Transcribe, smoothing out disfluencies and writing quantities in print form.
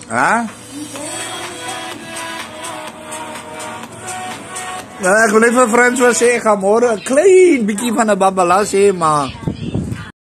Ha? Ek wil net vir Frans sê ek gaan môre 'n klein bietjie van 'n babbela sê, maar